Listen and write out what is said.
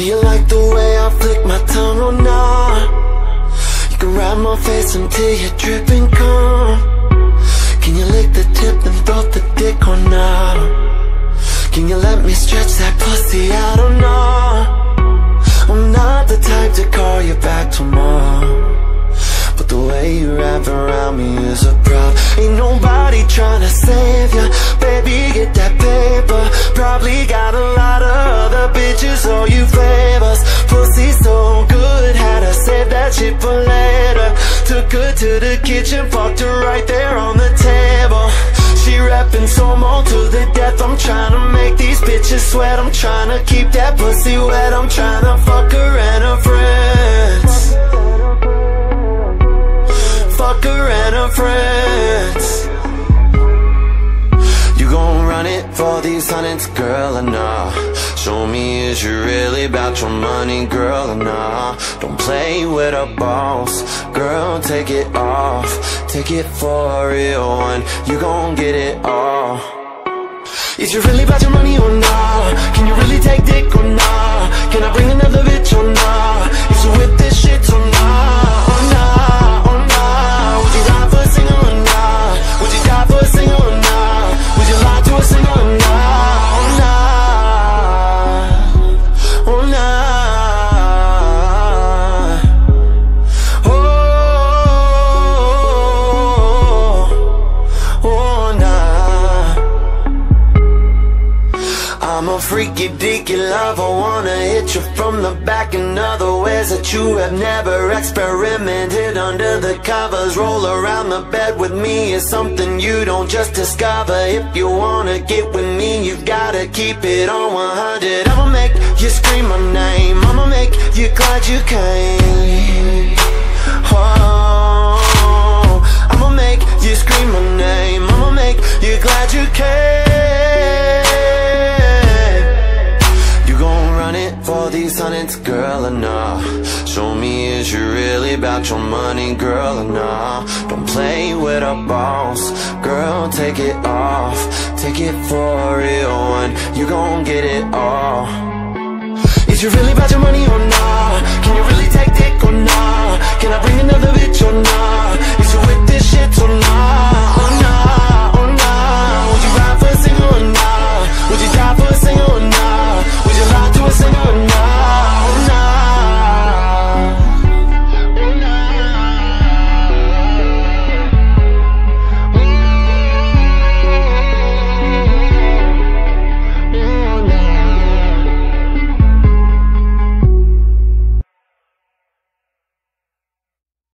Do you like the way I flick my tongue or not? You can ride my face until you're dripping calm. Can you lick the tip and throw the dick or not? Can you let me stretch that pussy out or not? I'm not the type to call you back tomorrow, but the way you wrap around me is a problem. Ain't nobody tryna save ya, baby, get that paper. Probably got a lot of other bitches, all you favors. Pussy so good, had to save that shit for later. Took her to the kitchen, fucked her right there on the table. She rapping Somo to the death. I'm tryna make these bitches sweat. I'm tryna keep that pussy wet. I'm tryna fuck her and her friends. Fuck her and her friends. You gon' run it for these hundreds, girl, or nah? Show me, is you really about your money, girl, or nah? Don't play with a boss, girl, take it off. Take it for a real one, you gon' get it all. Is you really about your money or nah? Can you really take dick or nah? Can I bring another bitch or nah? Is you with this shit or nah? Or nah, or nah? Would you die for a singer or nah? Would you die for a singer or nah? Would you lie to a singer or nah? Or nah, or nah? I'm a freaky deaky lover, wanna hit you from the back in other ways that you have never experimented. Under the covers, roll around the bed with me is something you don't just discover. If you wanna get with me, you've gotta keep it on 100. I'ma make you scream my name, I'ma make you glad you came. Oh, I'ma make you scream my name, I'ma make you glad you came. For these hundreds, girl, or nah? Show me, is you really about your money, girl, or nah? Don't play with a boss, girl, take it off. Take it for a real one, you gon' get it all. Is you really about your money or nah?